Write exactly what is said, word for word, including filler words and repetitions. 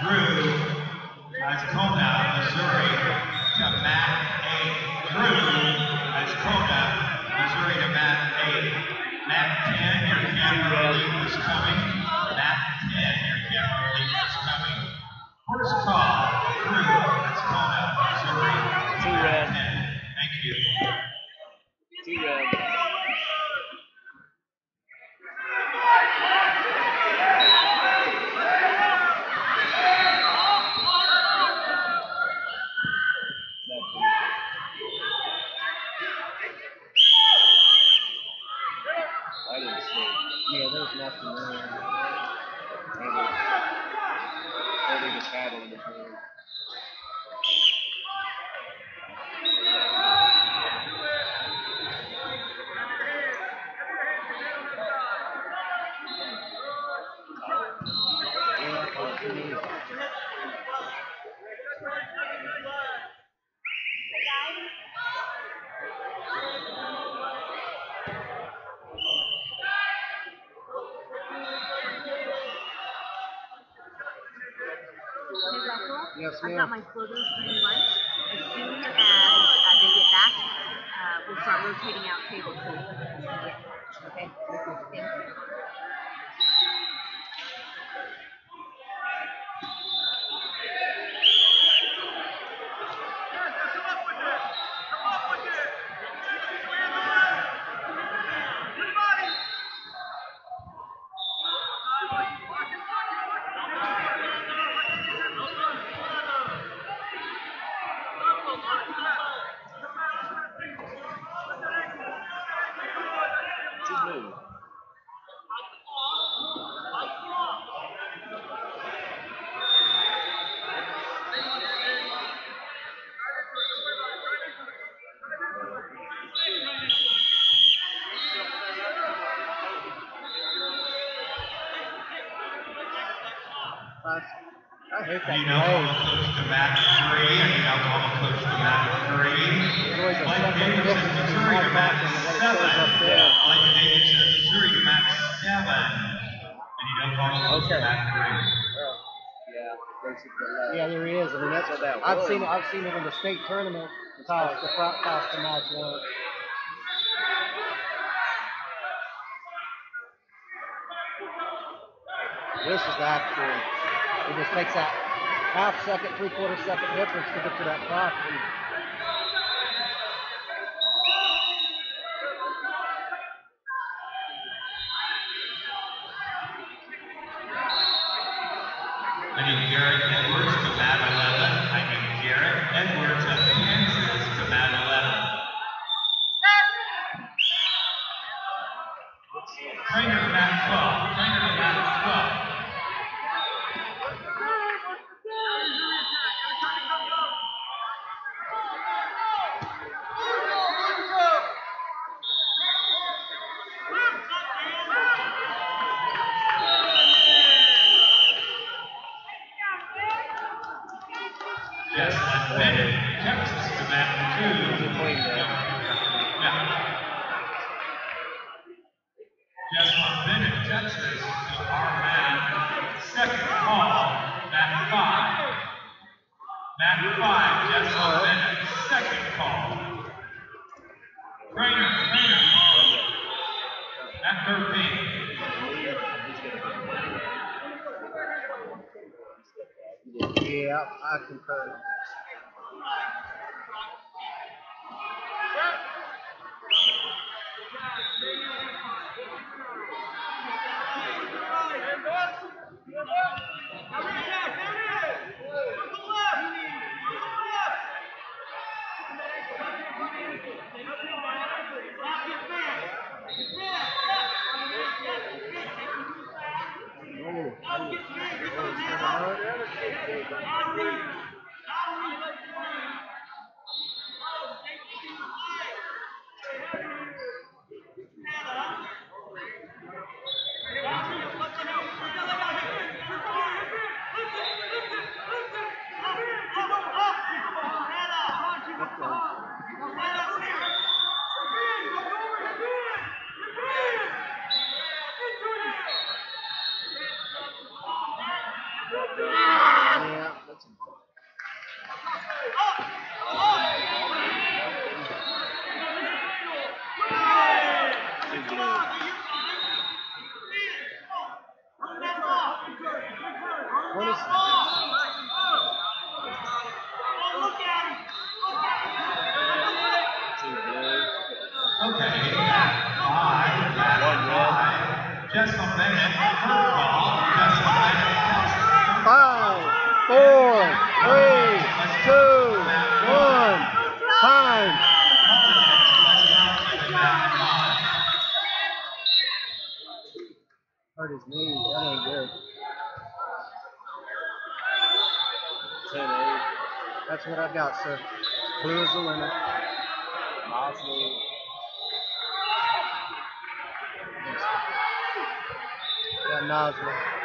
Drew Ascona, Missouri to mat eight. Drew Ascona, Missouri to mat eight. Mat ten, your camera relief is coming. Mat ten, your camera relief is coming. First call, Drew Ascona, Missouri to mat ten. Thank you. Two red. I didn't see. Yeah, there's nothing there. Or they just had it in the hand. Yes, I've ma'am. got my floaters eating lunch. As soon as uh, they get back, uh, we'll start rotating out tables. So okay. Thank you. I hate that. You know, Oklahoma coach to mat three, and you know, Oklahoma coach to mat three. Blake Davidson, Missouri to mat seven. Blake Davidson, Missouri to mat seven. And you know, Oklahoma coach to mat three. Yeah, basically. Uh, Yeah, there he is. I mean, that's what that I've was. seen it. I've seen it in the state tournament. Toss the front toss to match one. This is actually, it just takes that half second, three quarter second difference to get to that top. I need Garrett Edwards to mat eleven. I need Garrett Edwards of Kansas to mat eleven. Trainer to mat twelve. Trainer to mat twelve. Yes, and Bennett, Texas to mat two. Yeah. Jessamine Bennett, Texas to our mat. Second call, mat five. Mat five, Jessamine Bennett, second call. Trainer, trainer. Mat thirteen. Yeah, I concur. twenty seconds. Two blue. Okay, five, One red. five. Just a minute. Curveball. Just a minute. Five, four, three, two, one. Time. Hurt his knee. That ain't good. ten eight. That's what I got, sir. Blue is the winner. Mosley. Yeah, Nosley.